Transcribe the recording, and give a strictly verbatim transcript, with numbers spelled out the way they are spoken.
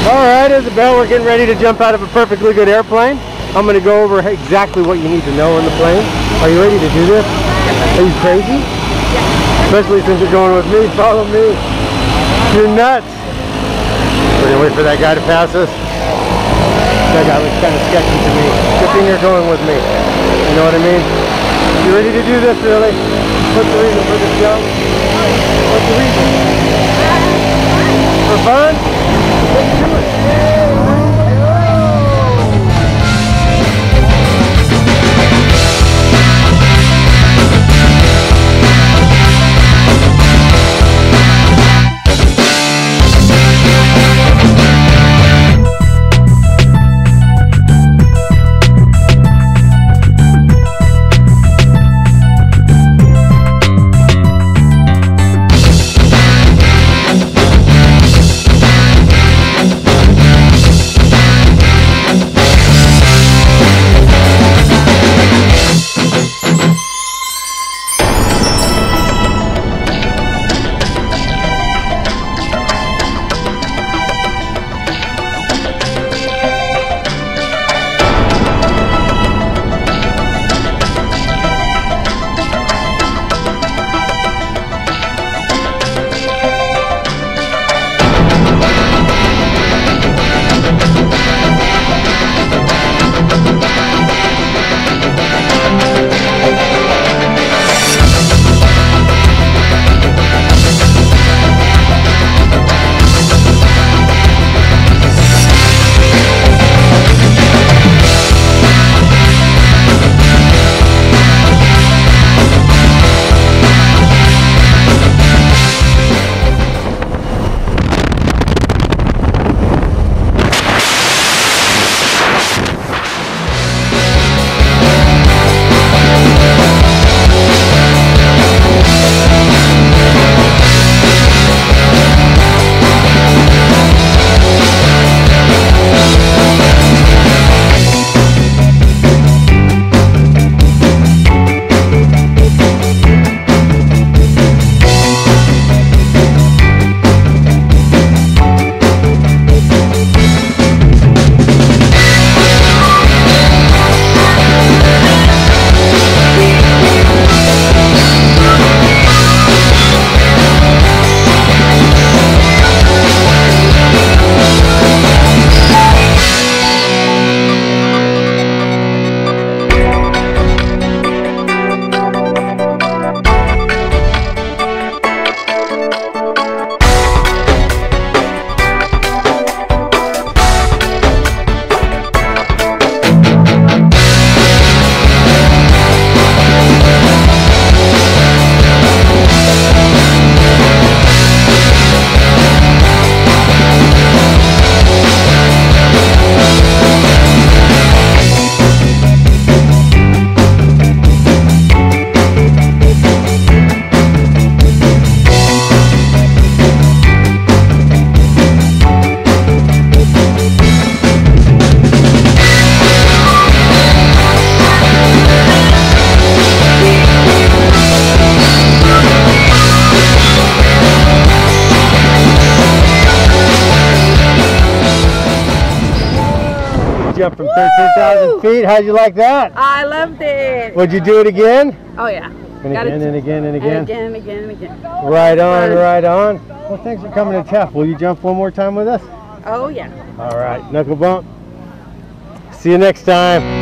Alright, Isabel, we're getting ready to jump out of a perfectly good airplane. I'm going to go over exactly what you need to know in the plane. Are you ready to do this? Are you crazy? Yeah. Especially since you're going with me. Follow me. You're nuts. We're going to wait for that guy to pass us. That guy looks kind of sketchy to me. Good thing you're going with me. You know what I mean? You ready to do this, really? What's the reason for this jump? What's the reason? For fun? Let's do it. Jump from thirteen thousand feet. How'd you like that? I loved it. Would you do it again? Oh yeah. And again, and again, and again. And again, and again, and again. Right on, right on. Well, thanks for coming to Taft. Will you jump one more time with us? Oh yeah. All right, knuckle bump. See you next time.